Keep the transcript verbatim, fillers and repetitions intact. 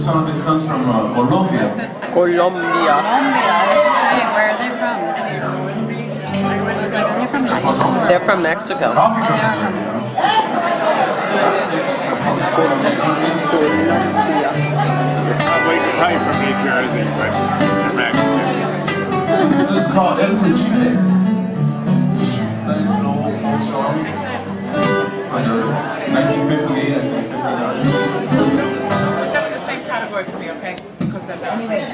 song that comes from uh, Colombia. Colombia. Colombia. I was just saying, where are they from? I was like, are they from Mexico? They're from Mexico. Coffee They are company. Probably, probably from New Jersey, but they're Mexican. This is called El Cuchipe. Nice little old folk song. Under nineteen fifty-eight, I think fifty-nine. Put them in the same category for me, okay? Because they're anyways.